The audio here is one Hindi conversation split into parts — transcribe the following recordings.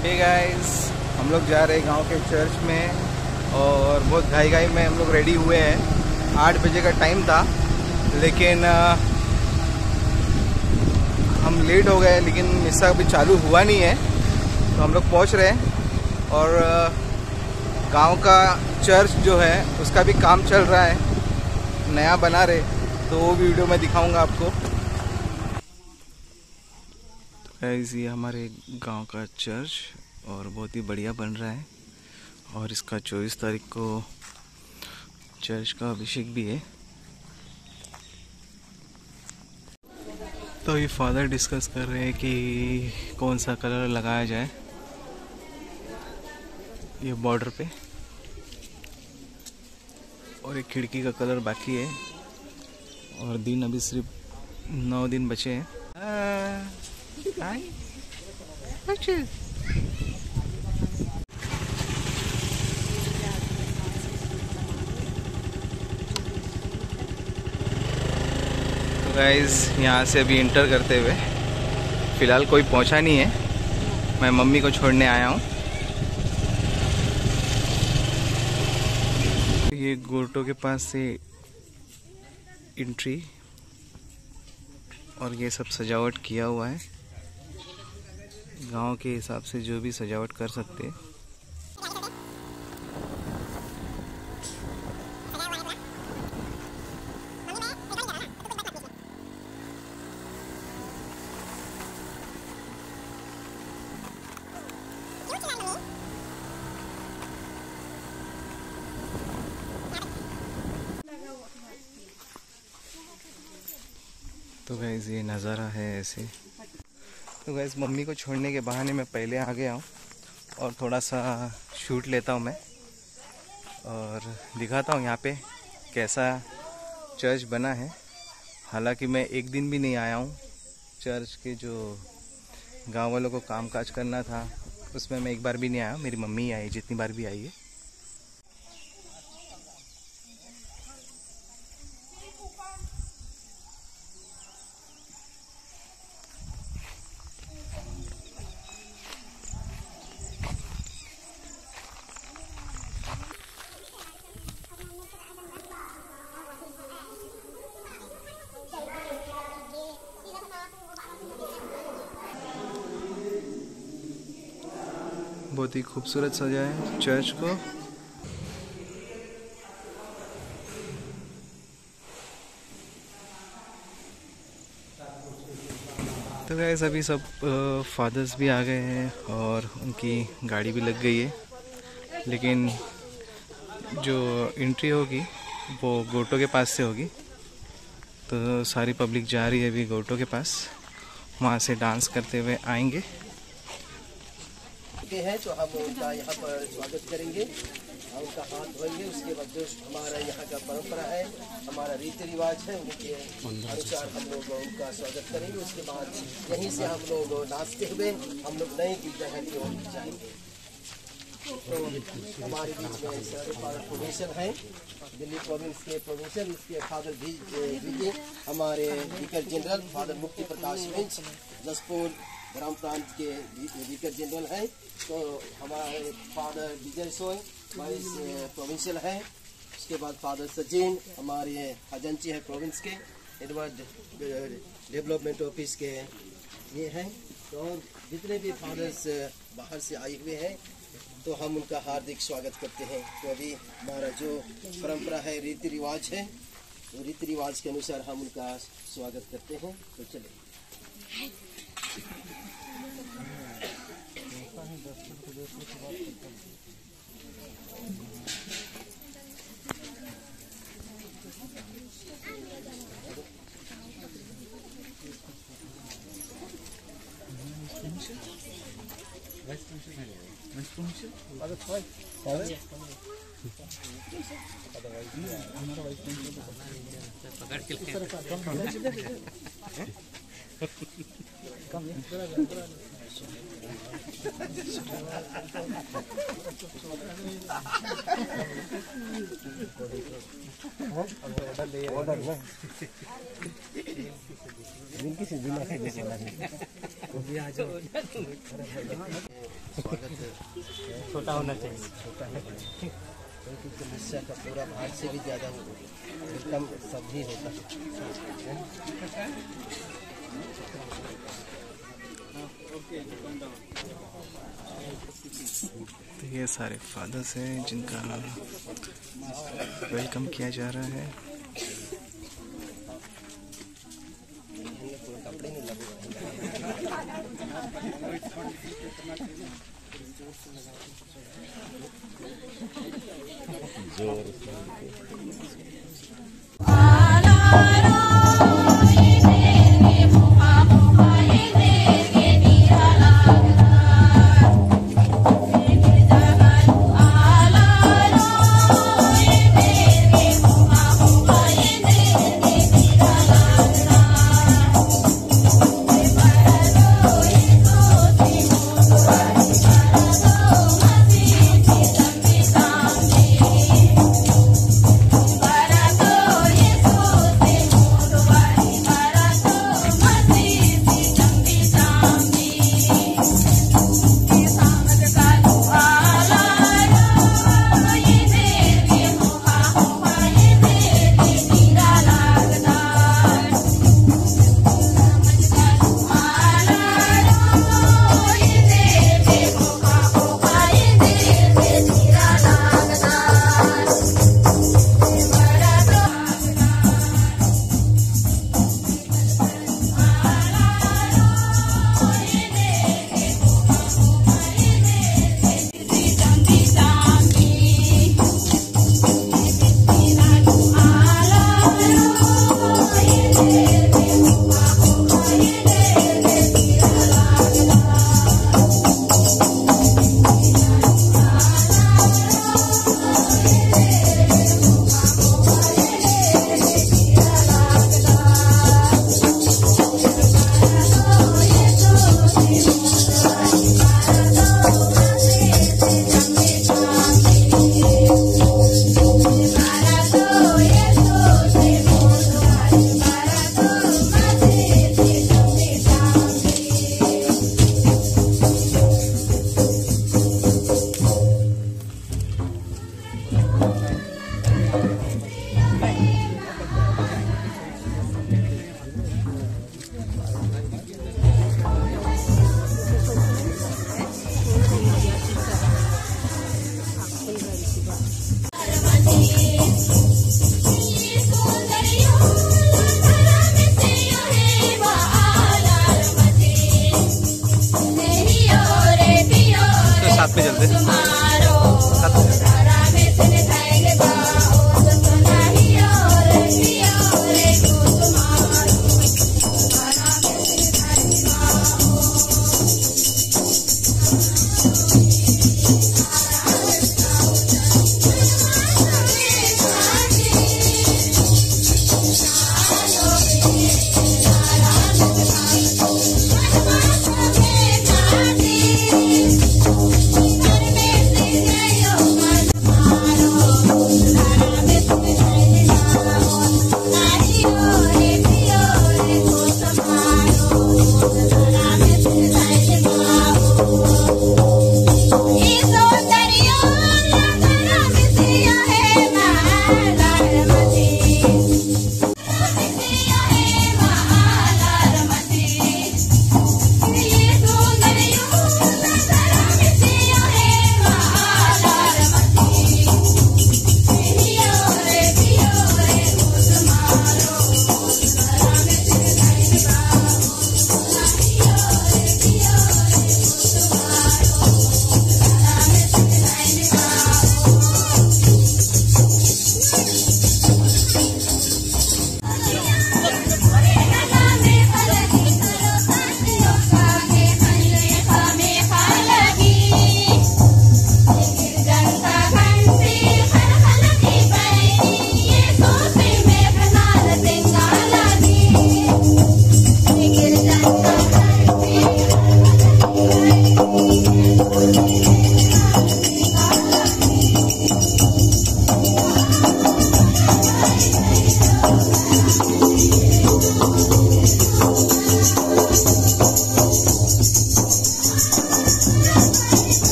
हे गाइस, हम लोग जा रहे हैं गांव के चर्च में और बहुत घाई में हम लोग रेडी हुए हैं। 8 बजे का टाइम था, लेकिन हम लेट हो गए, लेकिन मिस्सा अभी चालू हुआ नहीं है तो हम लोग पहुंच रहे हैं। और गांव का चर्च जो है उसका भी काम चल रहा है, नया बना रहे, तो वो वीडियो में दिखाऊंगा आपको। ये हमारे गांव का चर्च और बहुत ही बढ़िया बन रहा है और इसका 24 तारीख को चर्च का अभिषेक भी है। तो ये फादर डिस्कस कर रहे हैं कि कौन सा कलर लगाया जाए ये बॉर्डर पे, और एक खिड़की का कलर बाकी है और दिन अभी सिर्फ 9 दिन बचे हैं। तो गाइस, यहाँ से अभी इंटर करते हुए फ़िलहाल कोई पहुँचा नहीं है, मैं मम्मी को छोड़ने आया हूँ। ये गोटो के पास से एंट्री और ये सब सजावट किया हुआ है, गांव के हिसाब से जो भी सजावट कर सकते हैं। तो गाइस, ये नज़ारा है ऐसे। तो गाइस, मम्मी को छोड़ने के बहाने मैं पहले आ गया हूँ और थोड़ा सा शूट लेता हूँ मैं और दिखाता हूँ यहाँ पे कैसा चर्च बना है। हालांकि मैं एक दिन भी नहीं आया हूँ, चर्च के जो गांव वालों को कामकाज करना था उसमें मैं एक बार भी नहीं आया, मेरी मम्मी ही आई जितनी बार भी आई है। बहुत ही खूबसूरत सजा है चर्च को। तो गाइस, अभी सब फादर्स भी आ गए हैं और उनकी गाड़ी भी लग गई है, लेकिन जो एंट्री होगी वो गोटो के पास से होगी। तो सारी पब्लिक जा रही है अभी गोटो के पास, वहाँ से डांस करते हुए आएंगे। हैं तो हम उनका यहाँ पर स्वागत करेंगे, उनका हाथ धोएंगे। उसके बाद जो हमारा यहाँ का परंपरा है, हमारा रीति रिवाज है, उनके अनुसार हम लोग उनका स्वागत करेंगे। उसके बाद यहीं से हम लोग नाचते हुए हम लोग नए गिरजाघर की ओर जाएंगे। तो हमारे बीच में फादर प्रोविंशियल हैं, दिल्ली प्रोविंस के प्रोविंशियल, उसके फादर विजय, हमारे विकर जनरल फादर मुक्ति प्रकाश मिंच, जसपुर ग्राम प्रांत के विकर जनरल हैं। तो हमारे father Vijay Soy vice provincial हैं। उसके बाद फादर सचिन हमारे खजांची है प्रोविंस के, एडवर्ड डेवलपमेंट ऑफिस के ये हैं। तो और जितने भी फादर्स बाहर से आए हुए हैं तो हम उनका हार्दिक स्वागत करते हैं। तो अभी हमारा जो परंपरा है, रीति रिवाज है, तो रीति रिवाज के अनुसार हम उनका स्वागत करते हैं। तो चलिए। छोटा होना चाहिए, छोटा है क्योंकि समस्या का पूरा भाग से भी ज़्यादा एकदम सभी होता है। तो ये सारे फादर्स हैं जिनका वेलकम किया जा रहा है। साथ में चलते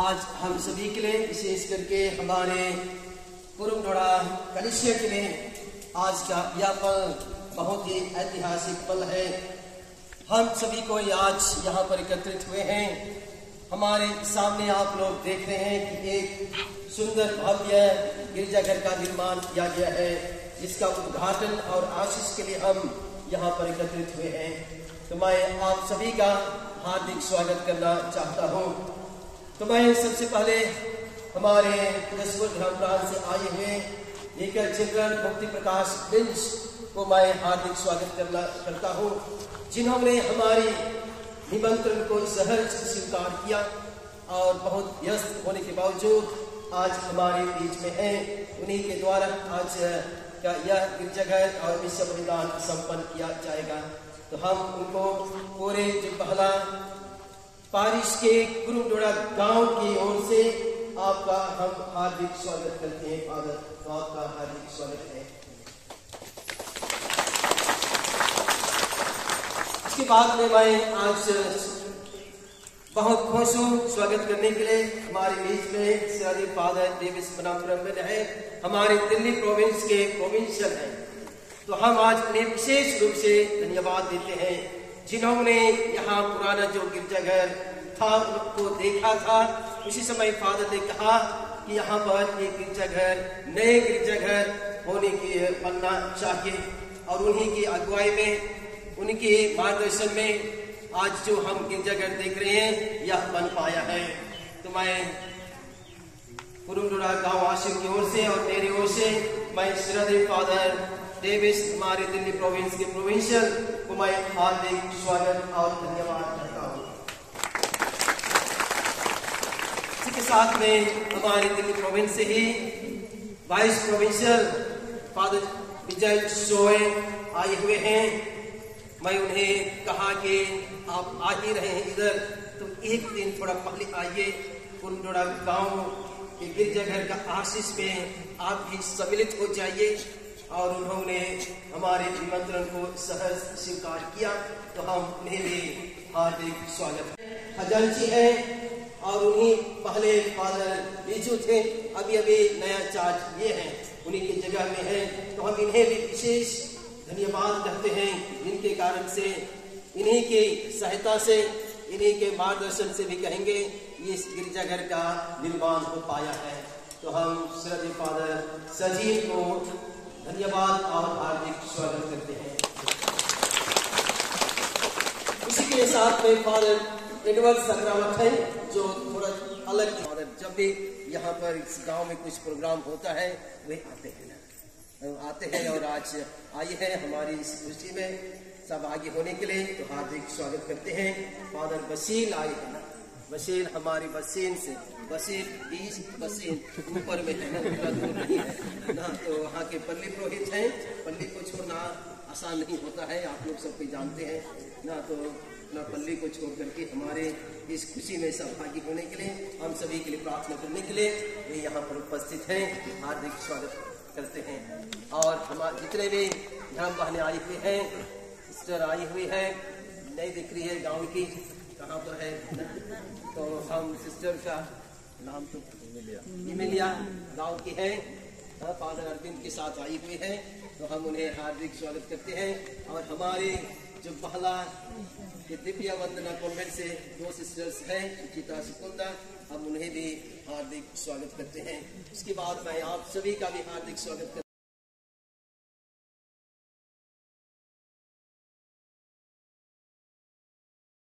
आज हम सभी के लिए, विशेष करके हमारे कुरुमडोड़ा कलिसिया के लिए आज का यह पल बहुत ही ऐतिहासिक पल है। हम सभी को आज यहाँ पर एकत्रित हुए हैं। हमारे सामने आप लोग देख रहे हैं कि एक सुंदर भव्य गिरजाघर का निर्माण किया गया है, जिसका उद्घाटन और आशीष के लिए हम यहाँ पर एकत्रित हुए हैं। तो मैं आप सभी का हार्दिक स्वागत करना चाहता हूँ। तो मैं सबसे पहले हमारे जसपुर ग्राम प्रांत से आए हुए एकल चिल्ड्रन मुक्ति प्रकाश प्रिंस को मैं हार्दिक स्वागत करता हूँ, जिन्होंने हमारी निमंत्रण को सहर्ष स्वीकार किया और बहुत व्यस्त होने के बावजूद आज हमारे बीच में हैं। उन्हीं के द्वारा आज का यह गिरजाघर और विश्व बलिदान संपन्न किया जाएगा। तो हम उनको पूरे जुब्बहला पारिश के कुरुमडोड़ा गांव की ओर से आपका हम हार्दिक स्वागत करते हैं। फादर, तो आपका हार्दिक स्वागत है। इसके बाद में मैं आज बहुत खुश हूँ स्वागत करने के लिए हमारे बीच में श्री फादर डेविस बनाम ब्रह्मन है, हमारे दिल्ली प्रोविंस के प्रोविंशियल हैं। तो हम आज उन्हें विशेष रूप से धन्यवाद देते हैं, जिन्होंने यहाँ पुराना जो गिरजाघर था उनको देखा था। उसी समय फादर ने कहा कि यहाँ पर एक गिरजाघर, नए गिरजाघर होने की बनना चाहिए, और उन्हीं की अगुवाई में, उनके मार्गदर्शन में आज जो हम गिरजाघर देख रहे हैं यह बन पाया है। तो मैं कुरुमडोड़ा गांव आश्रम की ओर से और मेरी ओर से मैं श्रद्धेय फादर डेविस, हमारे दिल्ली प्रोविंस के प्रोविंशियल को मैं हार्दिक स्वागत और धन्यवाद करता हूँ। इसी के साथ में हमारे दिल्ली प्रोविंस से ही vice provincial father Vijay Soy आए हुए हैं। मैं उन्हें कहा कि आप आ ही रहे हैं इधर, तो एक दिन थोड़ा पहले आइए, कुरुमडोड़ा गांव के गिरजाघर का आशीष में आप भी सम्मिलित हो जाइए। और उन्होंने हमारे निमंत्रण को सहर्ष स्वीकार किया, तो हम उन्हें भी हार्दिक स्वागत। खजांची है और उन्हीं पहले फादर बीजू थे, अभी नया चार्ज ये है, उन्हीं की जगह में है। तो हम इन्हें भी विशेष धन्यवाद करते हैं, जिनके कारण से, इन्हीं की सहायता से, इन्हीं के मार्गदर्शन से भी कहेंगे इस गिरजाघर का निर्माण हो पाया है। तो हम श्रद्धेय फादर सजीव को धन्यवाद और हार्दिक स्वागत करते हैं। उसी के साथ में फादर एडवर्ड संग्रामक है, जो थोड़ा अलग फादर, जब भी यहाँ पर इस गांव में कुछ प्रोग्राम होता है वे आते हैं और आज आए हैं हमारी इस खुशी में सब आगे होने के लिए। तो हार्दिक स्वागत करते हैं। फादर बसील आए हैं ना, बसील हमारी बसीन से, बसील 20 बसीन ऊपर में है, दूर नहीं है ना। तो वहाँ के पल्ली पुरोहित हैं, पल्ली को छोड़ना आसान नहीं होता है, आप लोग सब कोई जानते हैं ना। तो अपना पल्ली को छोड़ करके हमारे इस खुशी में सहभागी होने के लिए, हम सभी के लिए प्रार्थना करने के लिए ये यहाँ पर उपस्थित हैं। हार्दिक स्वागत करते हैं। और हमारे जितने भी धर्म बहनें आई हुई हैं, सिस्टर आई हुई है, नहीं दिख रही है गाँव की, कहाँ पर है, तो हम सिस्टर का नाम तो इमिलिया गांव की है, फादर अरविंद के साथ आई हुई है। तो हम उन्हें हार्दिक स्वागत करते हैं। और हमारे जो पहला दिव्या वंदना कॉन्वेंट से 2 सिस्टर्स हैं, सुचिता सुकुंदा, हम उन्हें भी हार्दिक स्वागत करते हैं। उसके बाद मैं आप सभी का भी हार्दिक स्वागत